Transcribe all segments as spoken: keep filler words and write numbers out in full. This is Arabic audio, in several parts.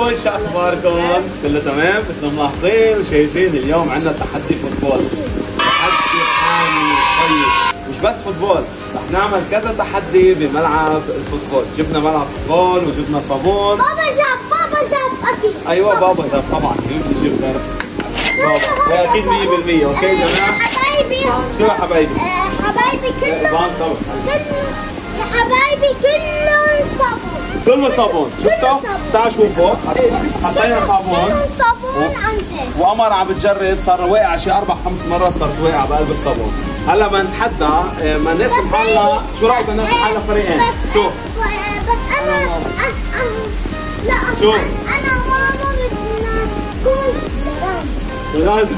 شو اخباركم؟ كله تمام؟ مثل ما ملاحظين وشايفين اليوم عندنا تحدي فوتبول. تحدي حامي طيب، مش بس فوتبول، رح نعمل كذا تحدي بملعب الفوتبول، جبنا ملعب فوتبول وجبنا صابون. بابا جاب بابا جاب اكيد. ايوه بابا جاب طبعا، مين بده يجيب غير بابا؟ واكيد مية بالمية، اوكي يا جماعه؟ حبايبي شو يا حبايبي؟ آه، حبايبي كلهم طبعا طبعا يا حبايبي كلهم صابون. كله صابون، شفتوا؟ تعالوا شوفوا، حطينا صابون كلهم صابون عندي. وقمر عم بتجرب، صار واقع شي اربع خمس مرات، صارت واقعه بقلب الصابون. هلا بنتحدى ما نقسم حالنا، شو رايك نقسم حالنا فريقين؟ شو؟ بس انا لا شو؟ انا ماما بدنا نكون رونالدو.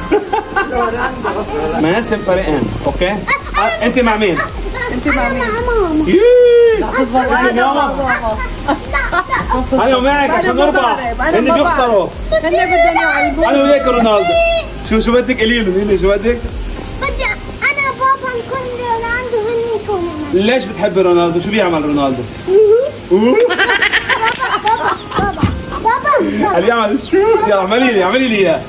ما نقسم فريقين، اوكي؟ انت مع مين؟ انت مع مين؟ مع ماما. ييييي انت ماما؟ انا معك عشان نربح، هن بيخسروا، هن بدهم يعلقوا. انا وياك رونالدو. شو شو بدك قولي له؟ قولي شو بدك؟ بدي انا بابا نكون رونالدو وهن يكونوا ميسي. ليش بتحبي رونالدو؟ شو بيعمل رونالدو؟ بابا بابا بابا اللي يعمل شو؟ يلا اعملي لي اعملي لي اياه.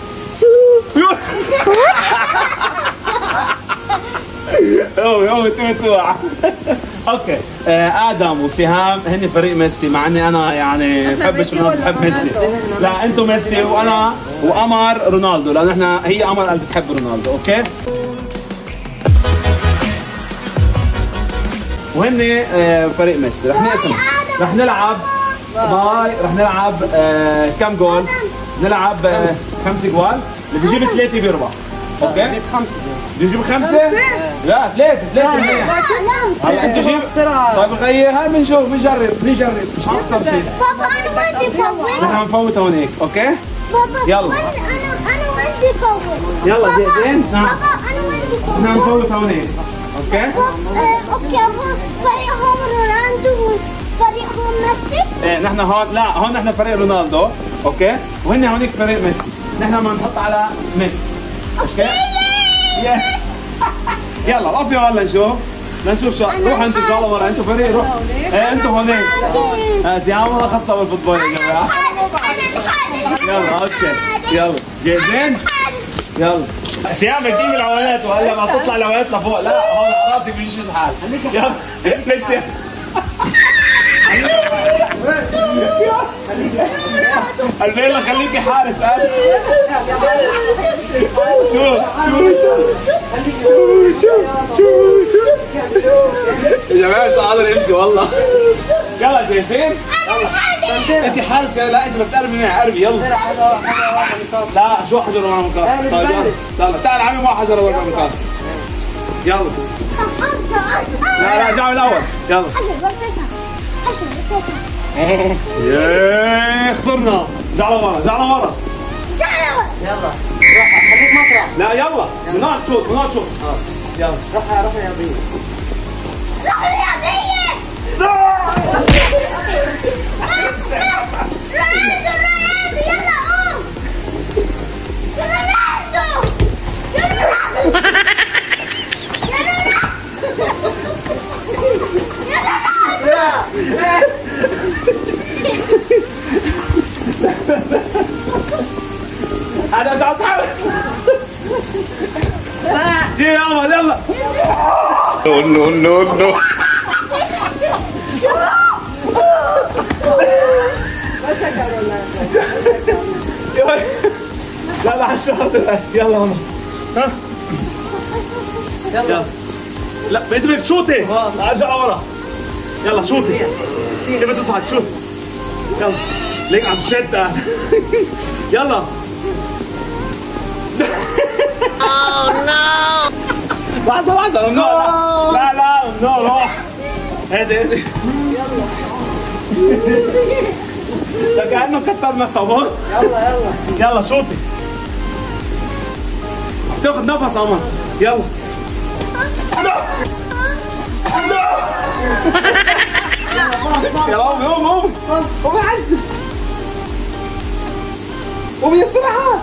اوه اوه توع. اوكي ادم وسهام هن فريق ميسي، مع اني انا يعني بحبش رونالدو، بحب ميسي. لا انتم ميسي وانا وقمر رونالدو، لانه احنا هي قمر قال بتحب رونالدو، اوكي؟ وهن فريق ميسي، رح نقسم، رح نلعب باي، رح نلعب كم جول؟ نلعب خمس جوال، اللي بيجيب ثلاثة بيربح، اوكي؟ خمسة بيجيب خمسة؟ لا ثلاثة ثلاثة منيح. هلا انت جيب، طيب غير هاي بنشوف، بنجرب بنجرب، مش حنخسر شيء. بابا انا بدي فوت. نحن بنفوت هونيك، اوكي؟ بابا يلا. انا انا بدي فوت. يلا جاهزين؟ نعم. بابا انا بدي فوت. نحن بنفوت هونيك، اوكي؟ اوكي فريقهم رونالدو وفريقهم ميسي. ايه نحن هون، لا هون نحن فريق رونالدو، اوكي؟ وهن هونيك فريق ميسي، نحن بدنا نحط على ميسي، اوكي؟ يلا وقفي ولا نشوف، لنشوف شو، روحوا انتوا تعالوا ورا، انتوا فريق روح. ايه انتوا هونيك. اه سهام والله خاصة بالفوتبول يا جماعة. يلا اوكي، يلا جاهزين؟ يلا سهام بدك تجيب العوالات وهلا ما تطلع العوالات لفوق، لا هون على راسي بيجيش الحال. يلا ليك سهام. البيلا خليكي حارس. شو شو شو شو شو شو يا جماعه مش قادر امشي والله. يلا جاهزين؟ يلا انت حارس كده، لا انت بدك تقربي معي، قربي يلا. لا شو حجر ورا مقاس؟ طيب يلا تعال عمي ما حجر ورا مقاس. يلا لا لا جاي الاول يلا. ياي خسرنا، رجع لورا رجع لورا. يلا روح خليك مطرح. لا يلا من هون شوط من هون شوط. يلا روح روح يا ابي. روح رياضية. رونالدو رونالدو يلا قوم. رونالدو يا رونالدو يا انا مش هتحرك. يلا يلا. No no no no. لا لا عالشاطر. يلا والله. ها يلا. لا انت بدك تشوطي. ارجع ورا. يلا شوطي. كيف تصعد شوط. يلا ليك عم تشد. يلا. Oh no. لحظة لحظة ممنوع. لا لا ممنوع روح. هادي هادي. ده كأنه كترنا صابون. يلا يلا يلا شوطي. تاخد نفس عمر. يلا. يلا قومي قومي قومي. قومي عجل. قومي يا سرعة.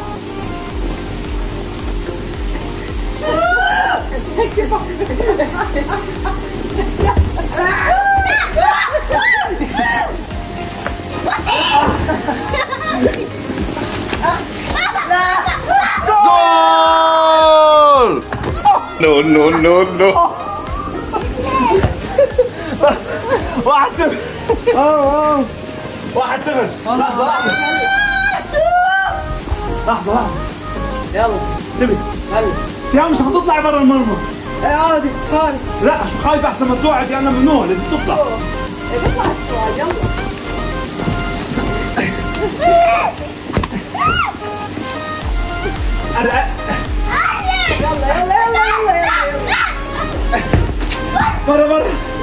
no, no, no. واحد صفر. اوه اوه واحد صفر. لحظة لحظة. لحظة لحظة. يلا انتبه. هلا سهام مش هتطلع برا المرمى. ايه عادي خالص. لا شو خايف احسن ما تقعد يعني ممنوع لازم تطلع. ايه بطلع السؤال يلا. أنا يلا يلا يلا يلا يلا. برا برا.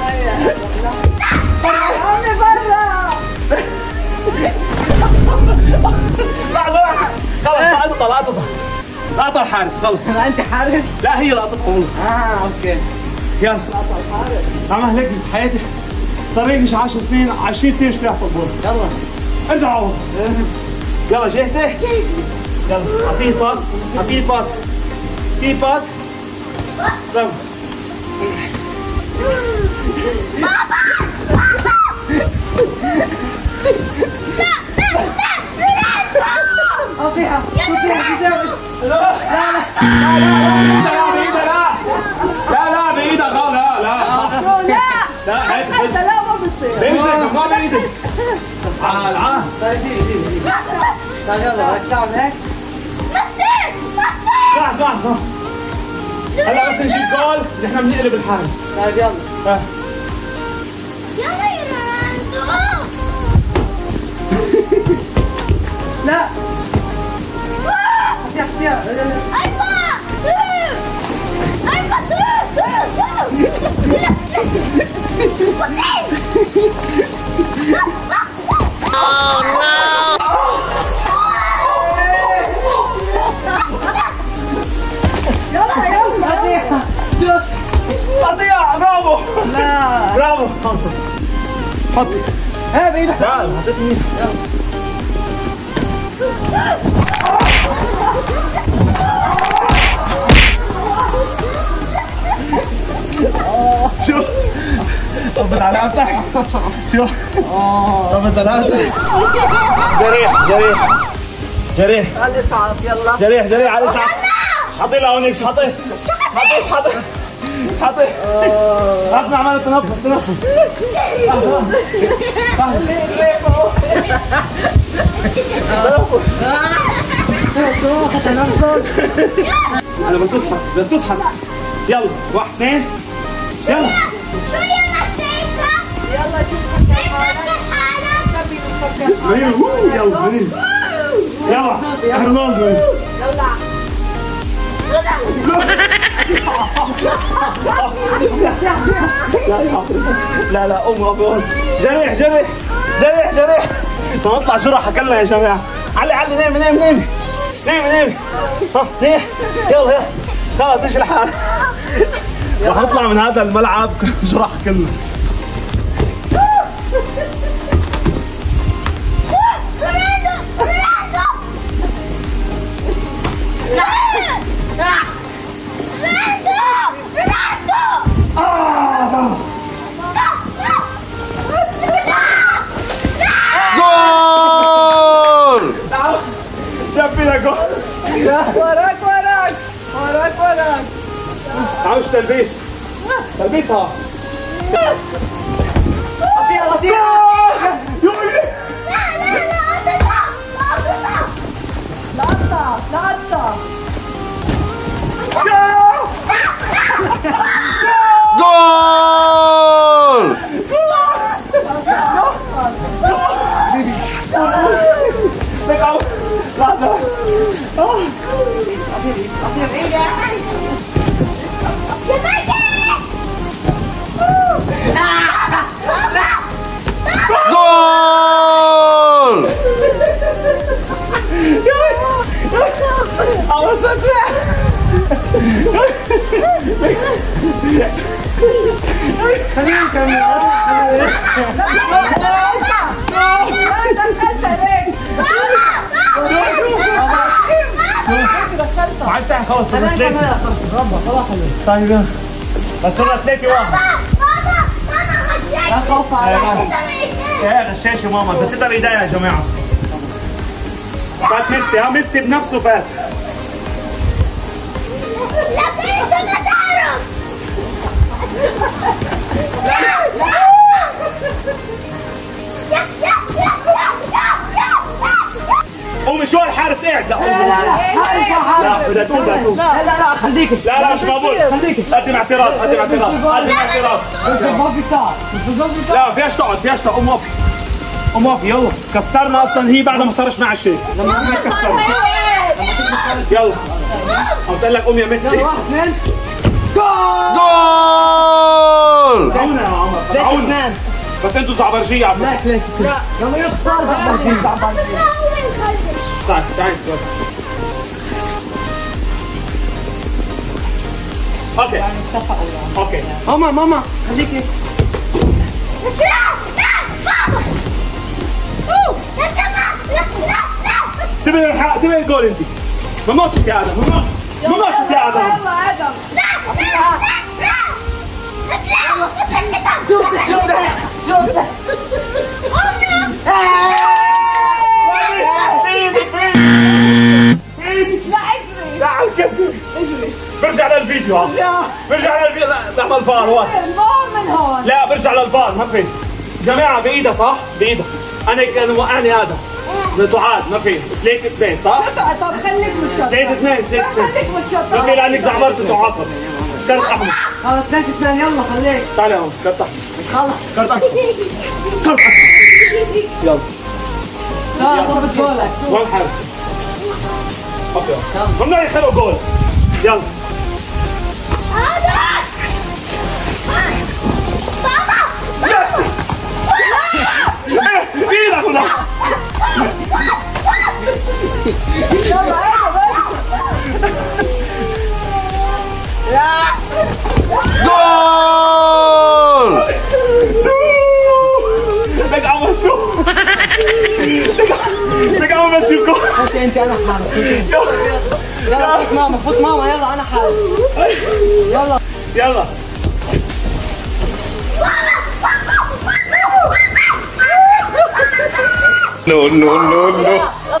عمي برا. لحظة لحظة. خلص لا تطلع لا تطلع. لا تطلع الحارس خلص. لا انت حارس. لا هي لا تطلع والله. اه اوكي. يلا. عم هيك بحياتي صار لي شي عشر سنين عشرين سنة مش بلعب فوتبول. يلا ارجع عوض. يلا جاهزة؟ يلا اعطيه باس اعطيه باس اعطيه باس. يلا اوكي اوكي لا لا لا لا بايدك لا لا لا لا هيك هيك لا ما بصير. ليش هيك ما بايدك. تعال تعال طيب جيبي جيبي جيبي. طيب يلا بدك تعمل هيك. لحظة لحظة. هلا بس نجيب جول نحن بنقلب الحارس. طيب يلا. ها. يلا يا رونالدو. لا احتيا احتيا. أيوة. أيوة. Oh no! يلا يلا احتيا. شوف. قطيع برافو لا برافو. حط ايه بايدك. لا حطيتني. شوف طبت على افتح. شوف طبت على افتح. جريح جريح جريح على الاسعاف يلا. جريح جريح على الاسعاف. حطي له هونيك حطي حطي حطي حطي. هاتنا عمال تنفس تنفس. انا بتصحى بتصحى. يلا واحد اثنين يلا. شو يا مسيسة؟ يلا شوف كيف فكر حالك؟ نبي نفكر. مين وو يلا مين يلا رونالدو. يلا لا لا ام ابو جريح جريح جريح جريح. نطلع شو راح اكلنا يا جماعه. علي علي نامي نامي نامي نامي نامي. ها نامي يلا يلا خلاص ايش الحال. راح اطلع من هذا الملعب شو راح اكلنا. رونالدو. رونالدو. رونالدو. Goal! جاب فينا جول. وراك وراك وراك وراك. عاوش تلبيس تلبيسها. اطيع اطيع. لا لا لا أقطع. أقطع. لا اقطع لا اقطع. Goal! لحظة. اطيع بايدك. Goal! I was so clear. خلينا نكمل. ما عادش تحت خلاص صرنا ثلاثة. طيب يلا بس صرنا ثلاثة واحد. ماما ماما لا خوف عليك. ايه غشاش يا ماما زتتها بايديا يا جماعة. فات ميسي ها ميسي بنفسه فات. لا ما تعرف. قومي شوي الحارس قاعد. لا لا لا لا بدها تقوم بدها تقوم. لا لا لا خليك. لا لا مش مقبول. قدم اعتراض قدم اعتراض قدم اعتراض. ما في كار. لا فيهاش تقعد فيهاش تقعد. قوم وقفي قوم وقفي يلا. كسرنا اصلا هي بعد ما صارش معها شيء. لما احنا كسرنا. يلا قلت لك قوم يا ميسي. واحد اثنين جول. تعونا يا عمر تعونا. بس انتوا زعبرجيه عم. لا لا لا لما يخسر زعبرجيه. تعال تعال اوكي اوكي. ماما ماما خليك هيك. تبي الحق تبي الجول انت. ممنوع تشوف يا ادم ممنوع ممنوع تشوف يا ادم. يلا ادم. شوت شوت شوت. بايدك بايدك بايدك. لا اجري. لا على الكسر. اجري. برجع للفيديو ها. برجع للفيديو. لا لحظة الفار هون. المهم من هون. لا برجع للفار ما في. جماعة بايدها صح؟ بايدها. انا كان وقعني ادم. تعاد ما في. ثلاثة اثنين صح؟ طب خليك بالشوط. ثلاثة اثنين ثلاثة اثنين. خليك بالشوط. اوكي لانك زعبرت تعاقب. كرت احمر. خلص ثلاثة اثنين يلا خليك. تعال يا هون كرت احمر. خلص. كرت احمر. كرت احمر. يلا. لا ضربت جولك. وين حارس؟ اوكي. ممنوع يخلوا جول. يلا. ايدك ولا يلا جول. لك عم مسوق. لك عم مسوق جول. انت انت انا حارس. يلا فوت ماما فوت ماما يلا انا حارس. يلا يلا. No no no no.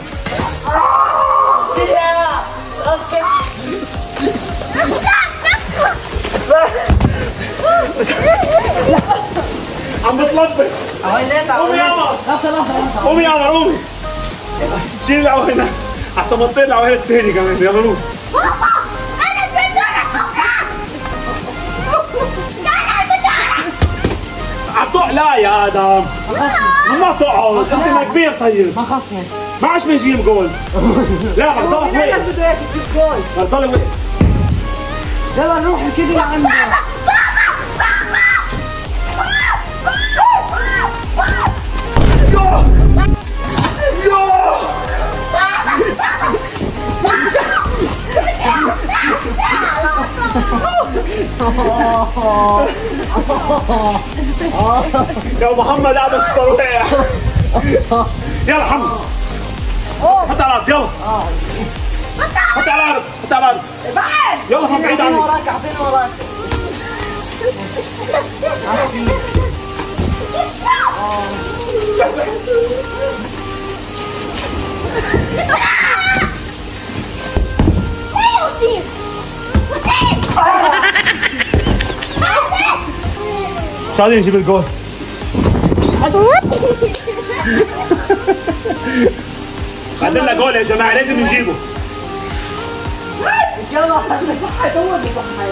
عم بتلبس. قومي يا عمر. لحظة لحظة. قومي يا عمر قومي. شيل العوينة احسن ما تطير العوينة الثاني كمان. يلا قومي. عم تقع. لا يا ادم ما تقعد انت ما كبير. طيب ما خصني. ما عادش بنجيب جول. لا بدك تضلك لا واقف. بده اياك تجيب جول. بدك تضلك واقف. يلا نروح كده لعنده. يا محمد قاعد ايش صار واقع. يلا حمد حط على الارض. يلا حط على الارض حط على الارض. بعد. يلا حط بعيد عني. وراك اعطيني وراك. مش قادر يجيب الجول. عندنا جول يا جماعه لازم نجيبه. يلا خليك صحي هو بصحي.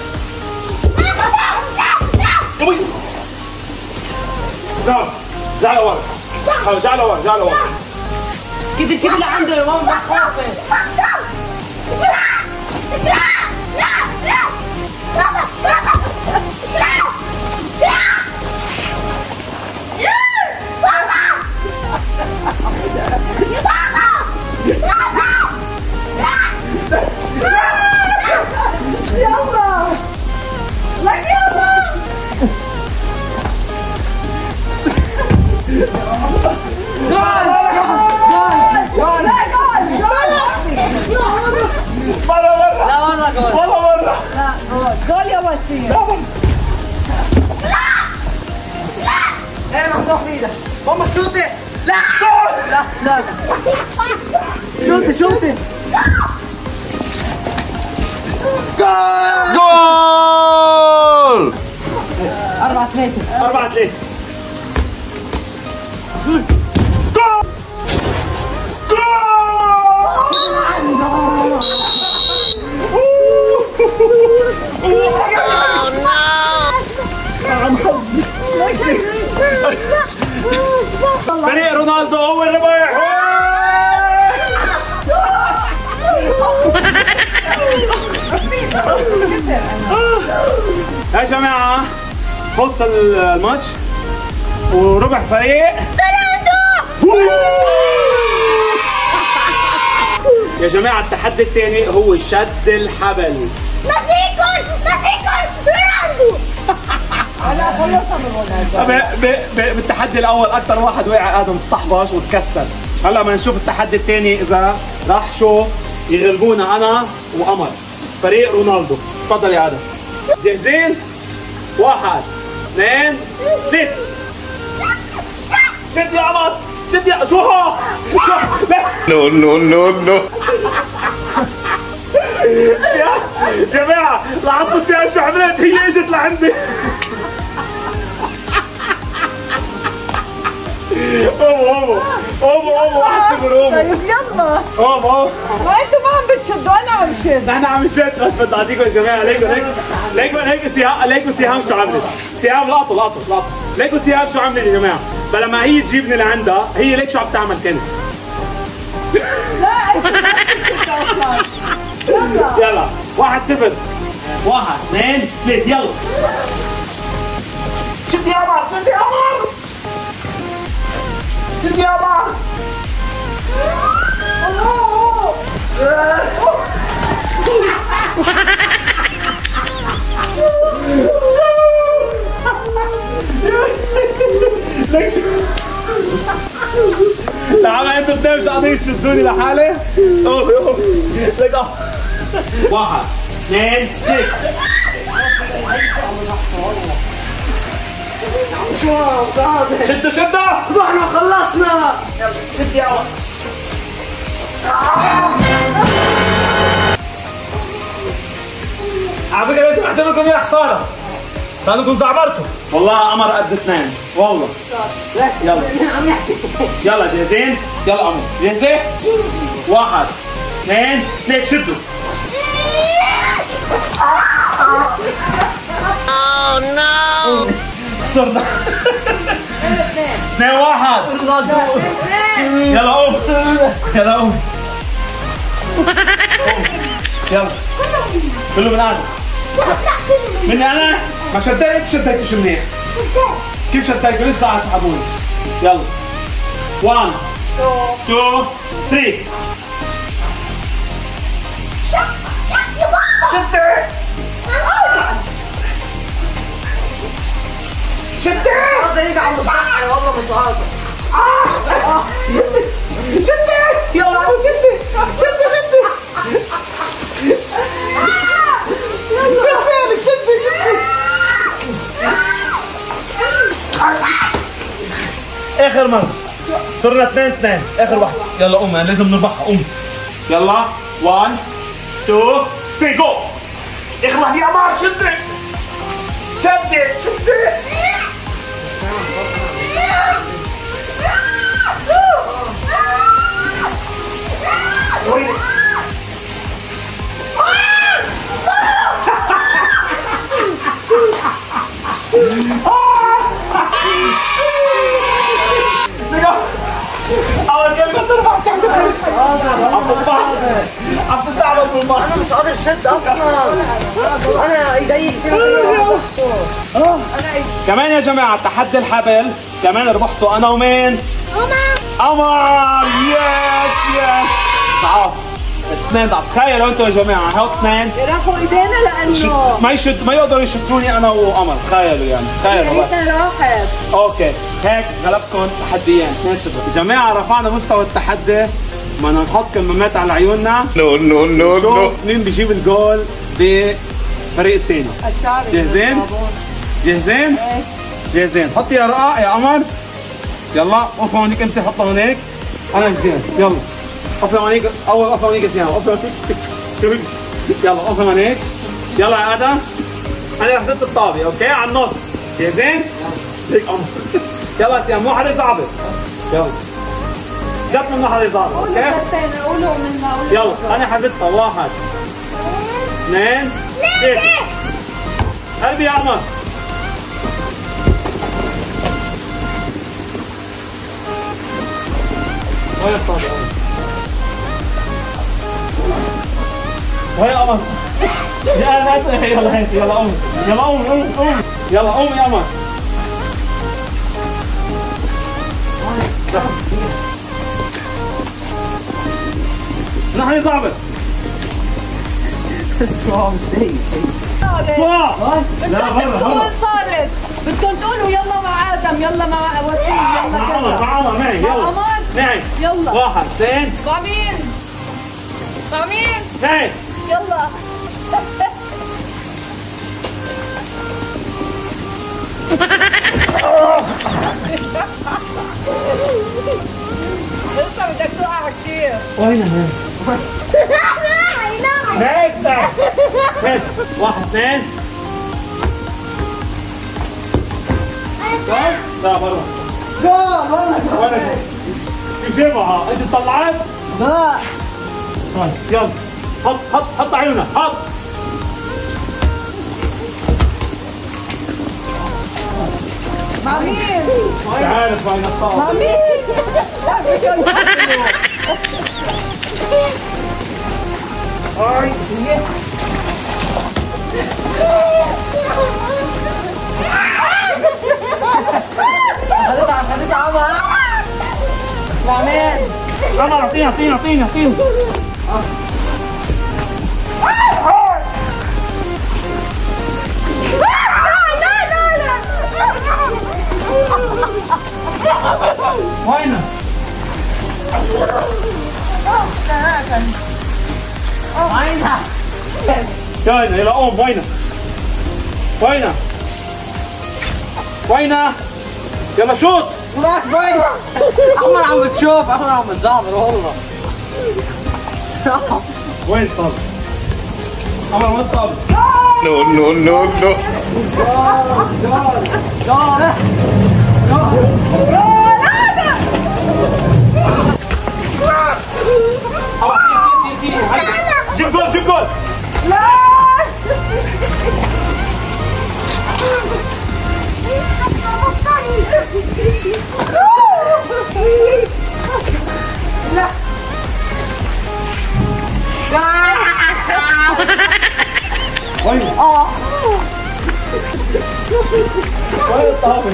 تعال تعال لورا. تعال لورا تعال لورا. كده كده لعنده يا ماما ما تخافي. جول يا وسيم. ايه ممدوح ايدك. ماما شوتي. لا لا لا شوتي شوتي. جول. ثلاثة أربعة ثلاثة. فريق رونالدو هو الرباح. يا جماعة خلص الماتش وربح فريق يا جماعة. التحدي الثاني هو شد الحبل. ما فيكن ما فيكن رونالدو. هلا خلصنا من رونالدو. بالتحدي الأول أكثر واحد وقع آدم طحبش وتكسر. هلا بدنا نشوف التحدي الثاني إذا راح شو يغلبونا أنا وقمر فريق رونالدو. تفضل يا آدم. جاهزين؟ واحد اثنين ثلاثة. شد يا قمر شد يا شو هو؟ شو؟ لا نو نو نو نو. يا جماعة لاحظتوا سيام شو عملت؟ هي اجت لعندي. قوموا قوموا قوموا قوموا واحد صفر قوموا. طيب يلا. قوموا قوموا. ما انتوا ما عم بتشدوا انا عم شد. نحن عم نشد بس بدي اعطيكم يا جماعة. ليكم ليكم ليكم هيك سيام ليكم سيام شو عملت؟ سيام لقطوا لقطوا لقطوا. ليكم سيام شو عملت يا جماعة؟ فلما هي تجيبني لعندها هي ليك شو عم تعمل كانت؟ لا انت ما بتشد اصلا. يلا. يلا واحد صفر. واحد اثنين ثلاثة يلا. شد يا قمر شد يا قمر شد يا قمر. تعالوا انتوا اثنين مش قادرين تشدوني لحالي. قومي قومي لك اه. واحد اثنين ثلاثة. شدوا شدوا. احنا خلصنا. شد يا قمر. على فكرة لازم اعتبركم هي خسارة لأنكم زعبرتوا. والله قمر قد اثنين والله. يلا يلا جاهزين؟ يلا قمر جاهزة؟ واحد اثنين ثلاثة شدوا. Oh no. خسرنا. اثنين واحد. يلا قوم يلا قوم يلا كله من انا. مني انا ما شديت. انت شديتش منيح. كيف شديت؟ لسه عم تسحبوني. يلا واحد اثنين ثلاثة. شدي شدي. هذا هيك عم بصحح والله مش قادر. شدي يلا شدي شدي شدي شدي شدي شدي. اخر مرة صرنا اثنين اثنين. اخر واحدة. يلا قوم لازم نربحها. قوم يلا واحد اثنين ثلاثة جو. اخر واحدة يا قمر شدي شدي شدي. أول كلمة ترفع تحت الفلوس. عم تطلع عم تتعب بالبحر. انا مش قادر شد اصلا. انا ايدي كثير. كمان يا جماعة تحدي الحبل كمان ربحته أنا ومين؟ قمر. قمر. يس يس. تعال اثنين ضعف. تخيلوا انتوا يا جماعة هاو اثنين راحوا ايدينا لانه ما يشد ما يقدروا يشدوني أنا وقمر. تخيلوا يعني تخيلوا بس. هيك راحت. اوكي هيك غلبتكم تحديين اثنين صفر. يا جماعة رفعنا مستوى التحدي. بدنا نحط كمامات على عيوننا. نو نو نو نو. شوف مين بيجيب الجول بفريق الثاني. جاهزين؟ جاهزين؟ جاهزين. حطي يا رقاق يا قمر. يلا وقف هونيك انت. حطها هونيك. انا جاهز. يلا وقف هونيك. اول وقف هونيك يا سيام. وقف هونيك. يلا وقف هونيك. يلا يا ادم. انا رح زدت الطابة اوكي على النص. جاهزين؟ هيك قمر. يلا سيام مو حدا يصعب. يلا. جت من حدا يصعب، اوكي؟ يلا انا حسبتها واحد اثنين ثلاثة. قلبي يا عمر. وين الطابة؟ وين يا قمر؟ يا لا يلا هيك يلا قوم يلا قوم قوم قوم يلا قوم يا قمر. نحن صعبة. بدكم تحكوا وين صارت؟ بدكم تقولوا يلا مع ادم يلا مع وسيم يلا مع كذا. عمر مع عمر معي يلا. مع عمر؟ معي. يلا. واحد اثنين. مع مين؟ مع مين؟ معي. يلا. لسه بدك توقع كثير. وين هيك هيك واحد اثنين. لا برا. جول والله جول. وين جيبها انت طلعت؟ لا. طيب يلا حط حط حط عيونك حط. مع مين؟ مش عارف وين الطاولة. مع مين؟ هاي خليتها خليتها عمر. مع مين؟ يلا اعطيني اعطيني اعطيني اعطيني. وينه؟ وينها؟ وينه يلا قوم وينه؟ وينه؟ وينه؟ يلا شوط. هناك وين؟ عمر عم بتشوف عمر عم بتزعمر والله. وين الطابة؟ عمر وين الطابة؟ No, no, no, no. جيب جول جيب جول. لا. وين؟ اه. وين الطابة؟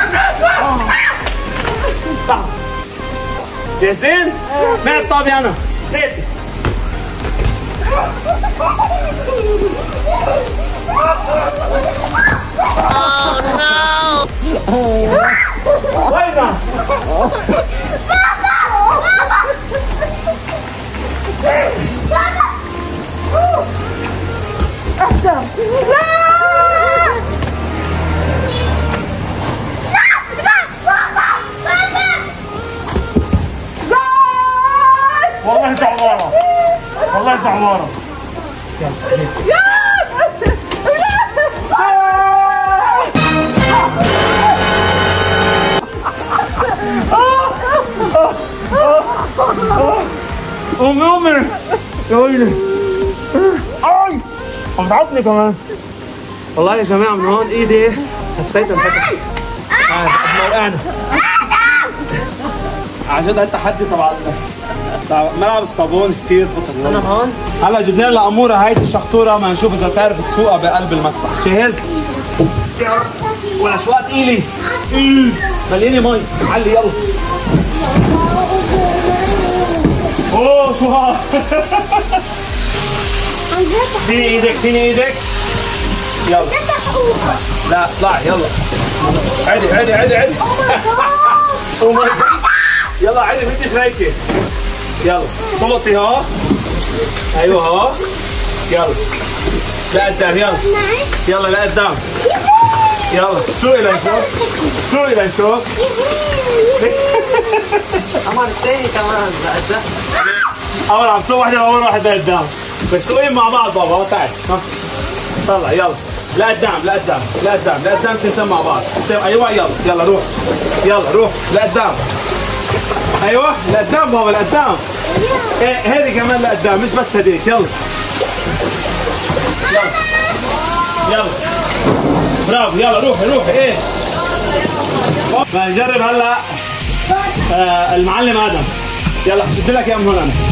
تعال. جاهزين؟ معي الطابة أنا. ثلاثة. وينه؟ والله تعبانة والله تعبانة. قومي قومي يا ويلي. اي عم تعبني كمان. والله يا جماعة من هون ايدي حسيتها انفتحت. قاعد قد ما وقعنا. عن جد هالتحدي تبع تبع ملعب الصابون كثير خطر. انا هون. هلا جبنا لها اموره هيدي الشخطوره ما نشوف اذا بتعرف تسوقها بقلب المسبح. جاهز؟ ولا شو ثقيله؟ مليانه مي. علي يلا. اوه شو ها؟ تيني ايدك تيني ايدك. يلا. لا اطلعي يلا. عدي عدي عدي عدي. يلا عدي ما انتش رايكه. يلا طلقتي ها. ايوه ها. يلا لقدام يلا. يلا لقدام. يلا سوقي لنشوف. سوقي لنشوف. عمر الثاني كمان بعد. اول عم سوق واحده اول واحده لقدام. بس سوقين مع بعض بابا تعال. ها طلع يلا. لقدام لقدام لقدام لقدام تنتم مع بعض. ايوه يلا يلا روح يلا روح لقدام. ايوه لقدام بابا لقدام. ايه هذه كمان لقدام مش بس هذيك. يلا يلا يلا برافو يلا روحي روحي. ايه بنجرب هلا آه المعلم ادم. يلا حشد لك اياه من هون انا.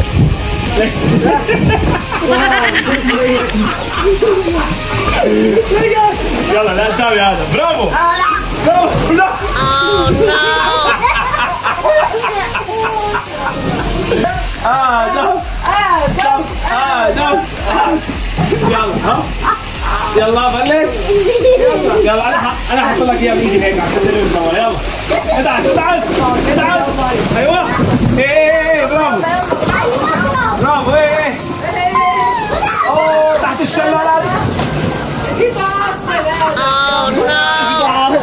يلا لقدام يا ادم. برافو برافو. لا ادم ادم ادم. يلا ها يلا بلش. يلا انا انا حاحط لك اياه بايدي هيك عشان تلم سوا. يلا ادعس ادعس ادعس. ايوه ايه ايه ايه برافو برافو. ايه ايه اوه تحت الشلالات. اوه نو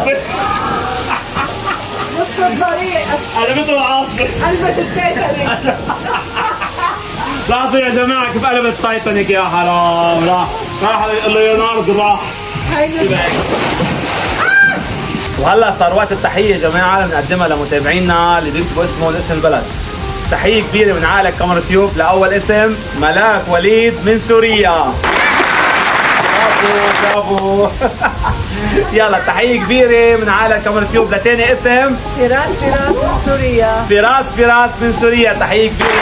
نص الطريق قلبته العاصفة. قلبت التايتانيك. لاحظوا يا جماعة كيف قلبت التايتانيك. يا حرام راح راح ليوناردو راح. وهلا صار وقت التحية يا جماعة بنقدمها لمتابعينا اللي بيكتبوا اسمهم اسم البلد. تحية كبيرة من عائلة كاميرا تيوب لأول اسم ملاك وليد من سوريا. برافو برافو. يلا تحية كبيرة من عائلة كاميرا تيوب لتاني اسم فراس فراس من سوريا. فراس فراس من سوريا. تحية كبيرة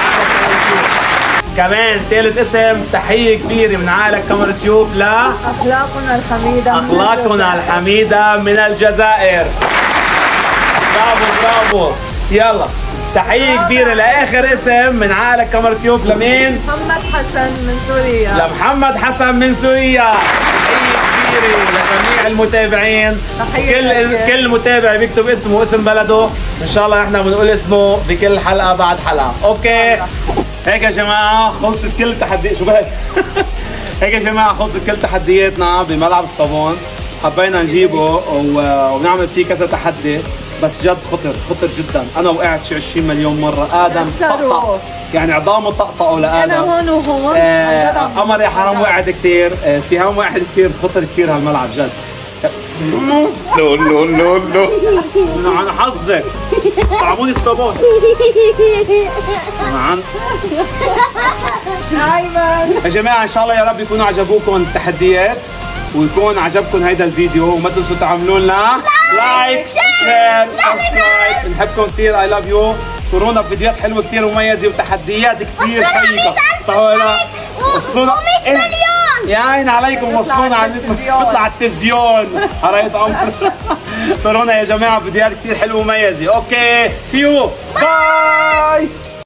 كمان. ثالث اسم تحية كبيرة من عائلة كاميرا تيوب ل أخلاقنا الحميدة أخلاقنا الحميدة من الجزائر. برافو برافو. يلا تحية كبيرة لآخر اسم من عائلة كاميرا تيوب لمين؟ محمد حسن من سوريا. لمحمد حسن من سوريا. تحية كبيرة لجميع المتابعين. كل كل متابع بيكتب اسمه واسم بلده إن شاء الله نحن بنقول اسمه بكل حلقة بعد حلقة. أوكي هيك يا جماعة خلصت كل تحدي. شو بهيك؟ هيك يا جماعة خلصت كل تحدياتنا بملعب الصابون. حبينا نجيبه ونعمل فيه كذا تحدي بس جد خطر خطر جدا. انا وقعت شي عشرين مليون مرة. ادم طقطق يعني عظامه طقطقوا لادم. انا هون وهون. آه قمر يا حرام وقعت كثير. آه سهام وقعت كثير. خطر كثير هالملعب جد. نو نو نو نو. عن حظك طعموني الصابون. عن ايمن. يا جماعة ان شاء الله يا رب يكونوا عجبوكم التحديات ويكون عجبكم هيدا الفيديو. وما تنسوا تعملوا لنا لايك شير سبسكرايب. بنحبكم كثير. اي لاف يو. صورونا بفيديوهات حلوه كثير مميزه وتحديات كثير شيقه. صح ولا لا؟ وصلونا إيه؟ يا عين عليكم. وصلونا على بيطلع على التلفزيون. قريت امر. صورونا يا جماعه فيديوهات كثير حلوه ومميزه. اوكي سي يو باي.